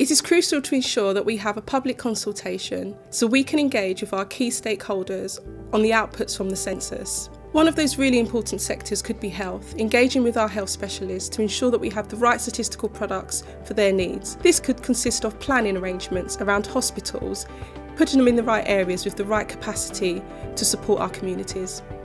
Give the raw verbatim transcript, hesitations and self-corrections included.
It is crucial to ensure that we have a public consultation so we can engage with our key stakeholders on the outputs from the census. One of those really important sectors could be health, engaging with our health specialists to ensure that we have the right statistical products for their needs. This could consist of planning arrangements around hospitals, putting them in the right areas with the right capacity to support our communities.